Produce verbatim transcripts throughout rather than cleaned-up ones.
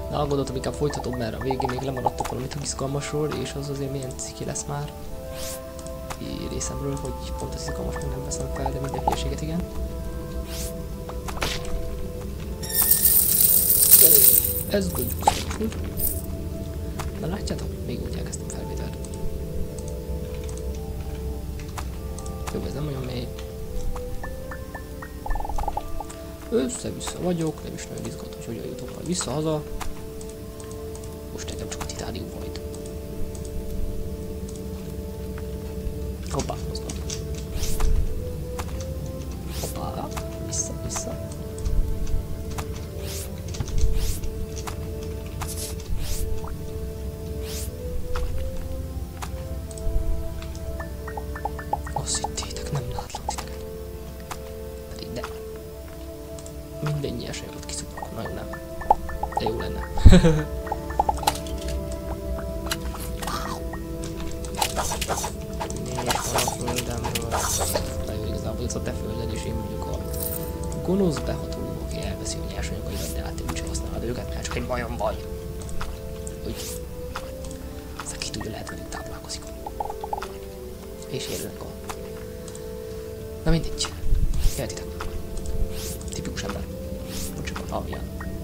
De aggódottam, inkább folytatom, mert a végén még lemaradtok valamit a izgalmasról, és az azért milyen ciki lesz már részemről, hogy pont az izgalmas még nem veszem fel, de minden hülyeséget igen. Ez gondjuk szakul. Na látjátok? Még úgy elkezdtem felvételt. Jó, ez nem olyan mély. Össze-vissza vagyok, nem is nagyon izgat, hogy hogyan jutok majd vissza-haza. Most nekem csak a titánium majd. Hoppá, mozgom. Hoppá, vissza, vissza. Azt hittétek, nem látlak titeket. Pedig de. Minden nyers anyagot kiszúrok, nagyon nem. De jó lenne. Ez a te földed, és én mondjuk a gonosz behatoló, aki elveszi a nyersanyagaidat, de hát te úgyse használod őket, mert csak egy majom baj. Úgy. Aztán ki tudja, lehet velük táplálkozik. És érnek a... Na mindegy. Jeltitek. Tipikus ember. Bocsánat, a alapján.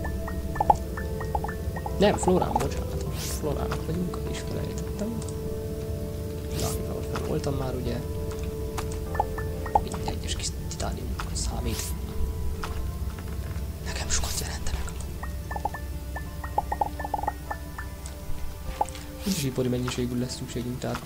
Nem, Florán, bocsánat. Florának vagyunk, és felejtettem. Na, ahol fel voltam már, ugye. És kis titánium számít. Nekem sokat jelentenek. Úgyis ipari mennyiségű lesz szükségünk, tehát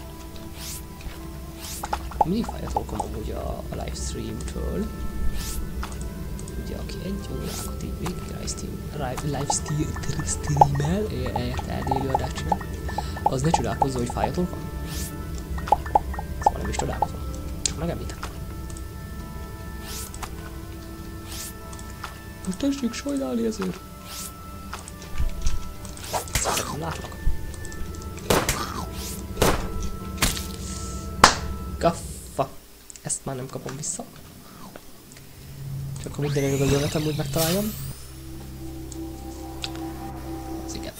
mindig fájatolkom amúgy a, a livestream-től. Ugye aki egy órákat így végig livestream-el, eltéli adást csinál, az ne csodálkozza, hogy fájatolkom. Szóval nem is csodálkozom. Csak megemlítem. Most tessék sajnálni ezért. Szerintem látlak. Gaffa. Ezt már nem kapom vissza. Csak akkor minden előbb a jövetem úgy megtaláljam. Az igen.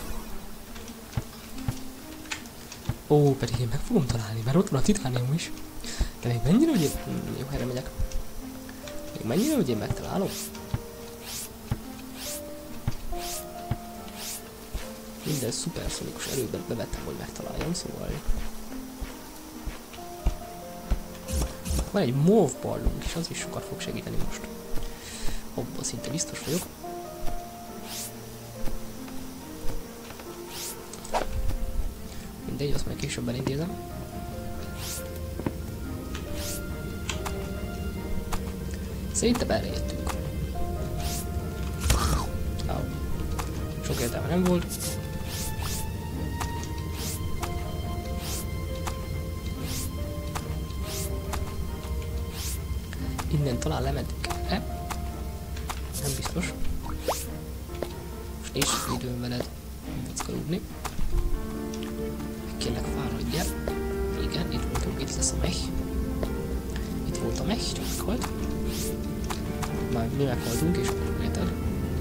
Ó, pedig én meg fogom találni, mert ott van a titánium is. De még mennyire, hogy én... Hm, jó helyre megyek. Még mennyire, hogy én megtalálom? Minden szuperszonikus erőben bevettem, hogy megtaláljam, szóval... Van egy MOV ballunk, és az is sokat fog segíteni most. Abban szinte biztos vagyok. Mindegy, azt majd később elintézem. Szerintem erre jöttünk. Au. Sok értelme nem volt. Innen talán lementünk. E? Nem biztos. Most nincs időm veled vackarúdni. Kérlek fáradjál. Igen, itt voltunk, itt lesz a mech. Itt volt a mech, csak meghalt. Már mi meghaltunk, és akkor érted.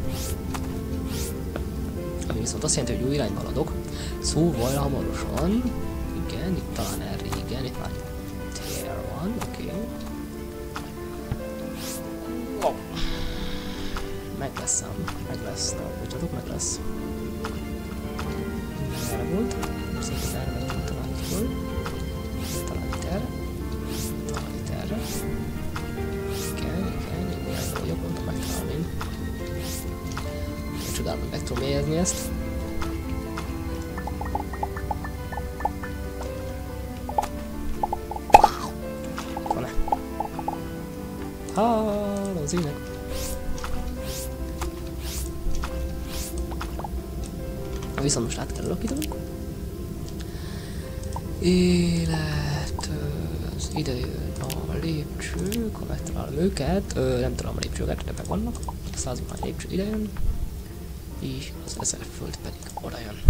Ami viszont azt jelenti, hogy jó irányba haladok. Szóval hamarosan... Igen, itt talán erre, igen, itt már tér van, oké. Okay. Oh. Meg lesz ám, meg lesz, de bocsánat, meg lesz. Erre volt, szerintem erre megyünk talán itt föl. Talán itt erre. Talán itt erre. Igen, igen, én irányba vagyok, mondtam megtalálni én. Csodálom, hogy meg tudom jegyezni ezt. Van-e? Hááááá, az ének. Viszont most át kell alakítanunk. Élet... Az ide jön a lépcsők, ha megtalálom őket. Ö, nem találom a lépcsőket, de meg vannak. A százvány lépcső ide jön. És az ezer föld pedig oda jön.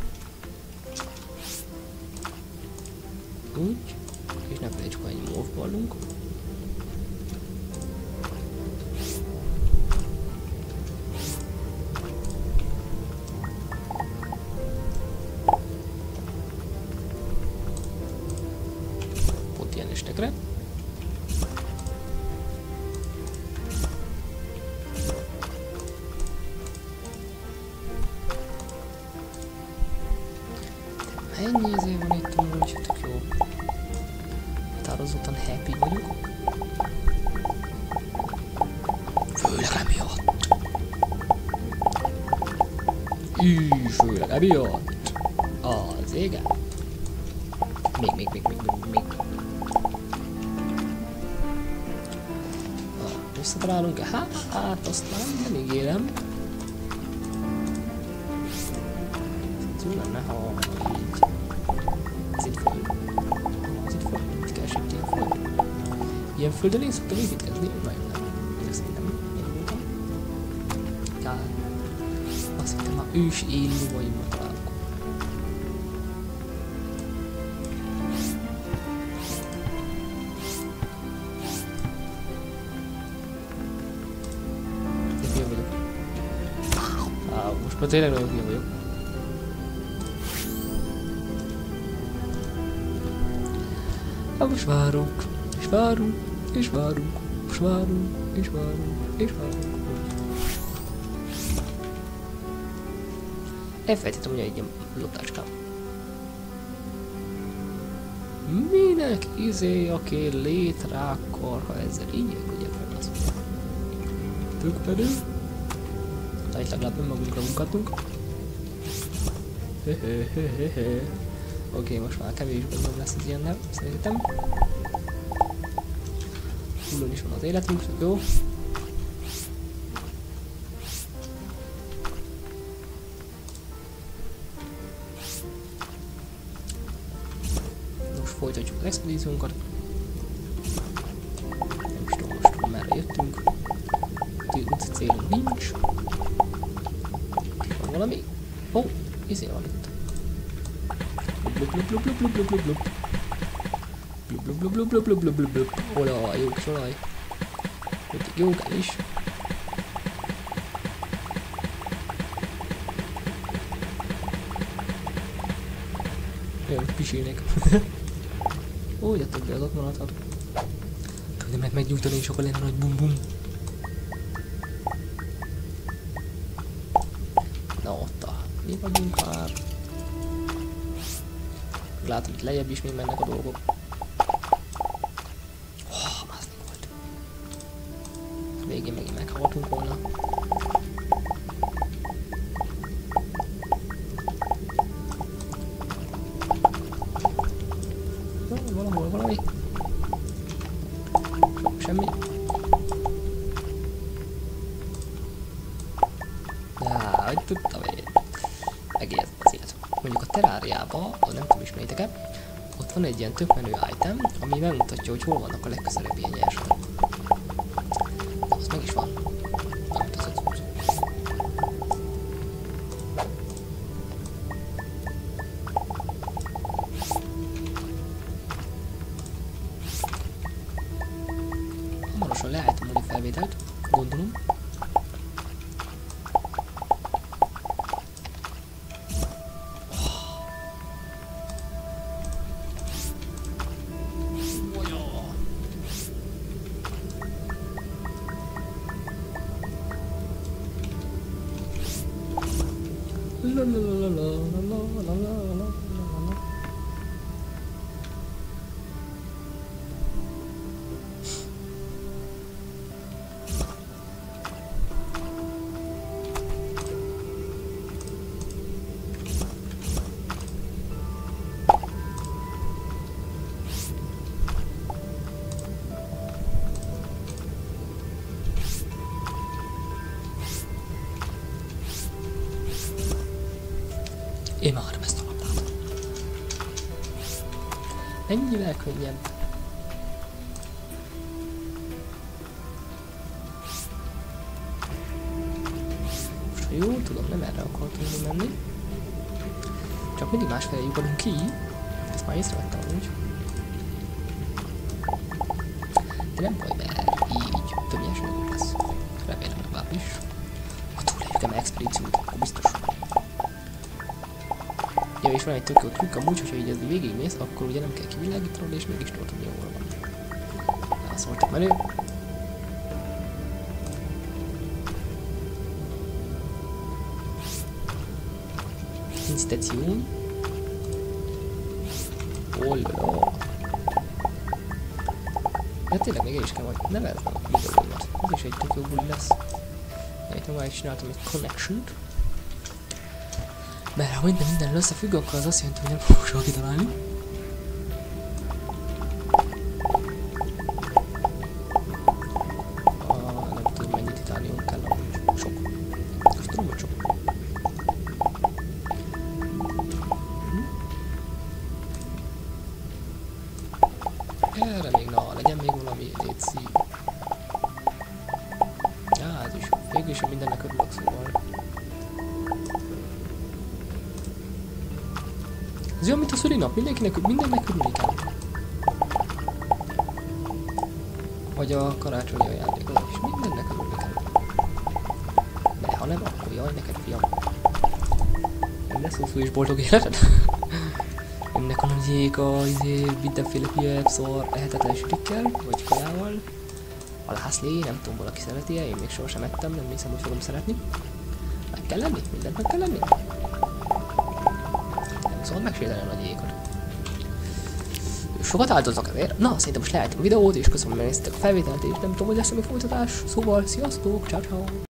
Úgy. És ne felejtsük, hogy egy móvballunk. ennyi izé van itt amúgy, tök jó. Határozottan happy vagyok. Főleg emiatt. Így, főleg emiatt. Az igen. Még, még, még, még, még, még. Visszatalálunk-e? Hát, hát, azt nem, nem ígérem. Jó lenne, ha így... Ez itt föld. Ez itt föld. Itt keresett ilyen föld. Ilyen földön én szoktam építkezni? Nagyon nem. De szerintem én voltam. Ja, azt hittem, ha ős élő vagyunk találok. De hülye vagyok. Á, most már tényleg nagyon hülye vagyok. Hát most várunk, és várunk, és várunk, most várunk, és várunk, és várunk. Elfelejtettem, hogy egy ilyen loptácskám. Minek izé, aki létre akar, ha ezzel így ugye fel az. Tök pedig. Na itt legalább önmagunkra munkáltunk. Hehehehehe. Oké, most már kevésbé nem lesz az ilyennel, szerintem. Hullón is van az életünk, jó. Most folytatjuk az expedíciónkat. Nem is tudom most, merre jöttünk. Úti célunk nincs. Van valami? Ó, oh, izé van itt. Blub blub blub blub blub blub blub blub blub blub blub blub blub blub blub. Olaj, jó kis olaj. Jó kell is. Jön, pisilnék. Ó, jöttök be az ott maradhat. Nem lehet meggyújtani, és sokkal lenne nagy bum-bum. Na ott a... Mi vagyunk már? Látom, itt lejjebb is még mennek a dolgok. Oh, mászni volt. Végén megint meghaltunk volna. Jó, valahol valami. Semmi. Já, hogy tudtam én. Egész az élet. Mondjuk a teráriában, nem tudom ismeritek-e, ott van egy ilyen tök menő item, ami megmutatja, hogy hol vannak a legközelebb ilyen nyersanyagok. Na, az meg is van. Amit az egy hamarosan leállítom a felvételt, gondolom. La la la la la la la la la. Imádom ezt a labdát. Ennyivel könnyebb. Most ha jól tudom, nem erre akartunk menni. Csak mindig másfelé lyukadunk ki. Ezt már észrevettem úgy. De nem baj, mert így több nyersanyagunk lesz. Remélem legalábbis. Ha túléljük-e expedíciót, akkor biztos. Ja, és van egy tök jó trükk, amúgy, hogyha így ez végigmész, akkor ugye nem kell kivilágítanod, és mégis tudod, hogy jól van. Na, azt voltak menő. Instáció. Ollala. De tényleg még el is kell majd neveznem a videóimat. Ez is egy tök jó buli lesz. Itt már is csináltam egy connection-t. Mert ha minden minden összefügg, akkor az azt jelenti, hogy nem fogok soha kitalálni. Ah, nem tudom mennyi titánium kell, amúgy sok. Azt tudom, hogy sok. Erre még, na, legyen még valami létszi. Ja, ez is jó. Végül is mindennek örülök, szóval. Ez olyan, mint a szülinap, mindenkinek, mindennek örülni kell. Vagy a karácsonyi ajándékozat is, mindennek örülni kell. De ha nem, akkor jaj, neked fiam. Nem lesz hosszú és boldog életed? Jönnek a nagyék a izé, mindenféle hülye szor lehetetlen sütikkel, vagy kajával. A lászlé, nem tudom, valaki szereti-e, én még sohasem ettem, nem hiszem, hogy fogom szeretni. Meg kell lenni? Mindent meg kell lenni? Nem szabad megsérdeni a nagyékat. Sokat áldoznak ezért. Na, szerintem most leállítom a videót, és köszönöm, hogy megnéztétek a felvételt, és nem tudom, hogy lesz-e még folytatás. Szóval, sziasztok, ciao ciao.